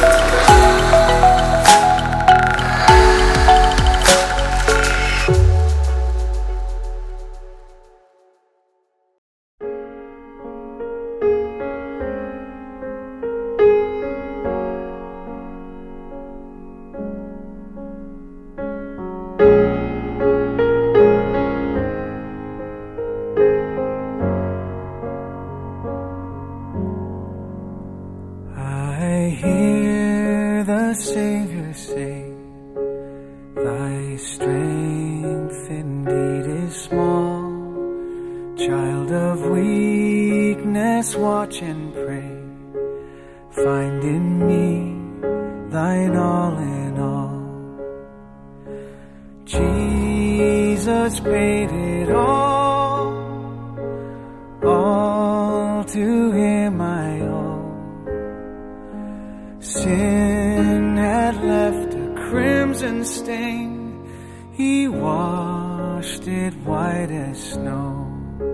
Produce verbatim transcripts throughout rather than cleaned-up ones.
Savior say, thy strength indeed is small. Child of weakness, watch and pray. Find in me thine all in all. Jesus paid it all. All to him I owe. Sin had left a crimson stain. He washed it white as snow.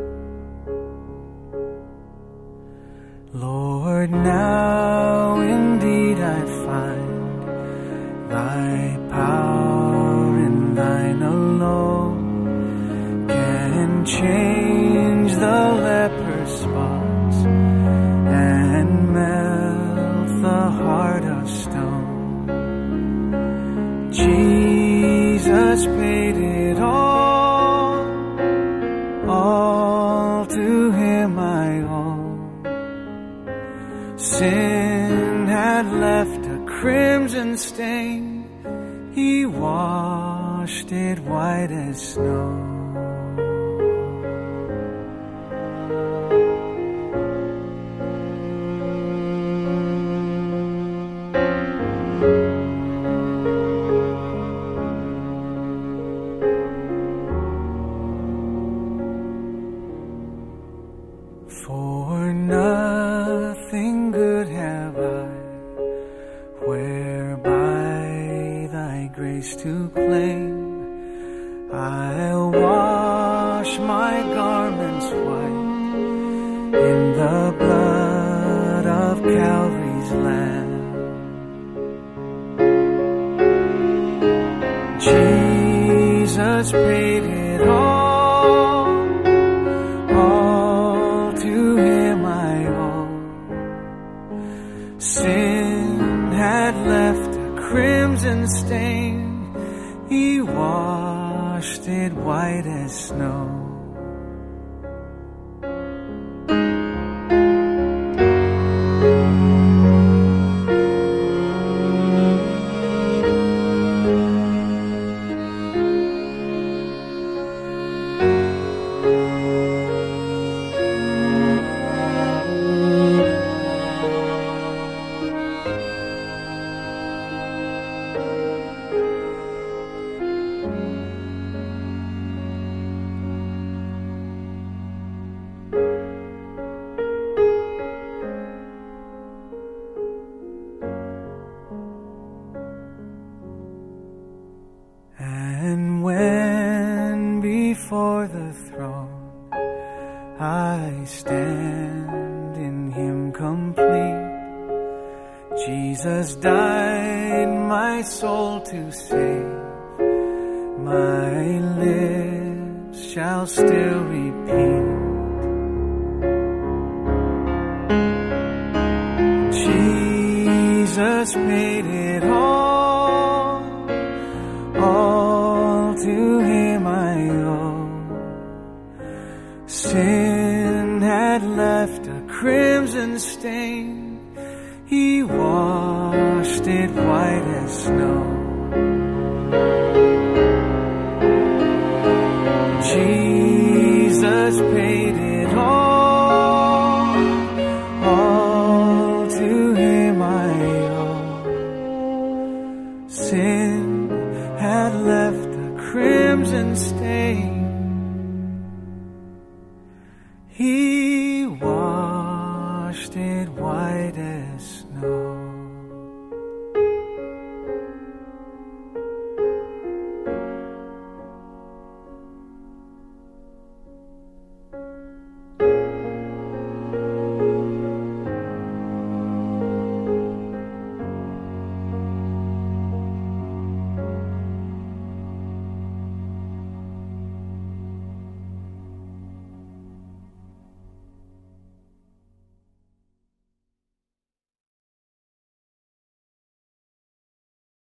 Lord, now indeed I find thy power in thine alone can change the leper's spots and melt the heart of stone. Jesus paid it all, all to him I owe. Sin had left a crimson stain. He washed it white as snow. For nothing good have I, whereby thy grace to claim. I'll wash my garments white in the blood of Calvary's Lamb. Jesus paid it all. Sin had left a crimson stain. He washed it white as snow. And when before the throne I stand in him complete, Jesus died my soul to save. My lips shall still repeat, Jesus paid it all, all to him I owe. Sin had left a crimson stain. He washed it white as snow. Jesus paid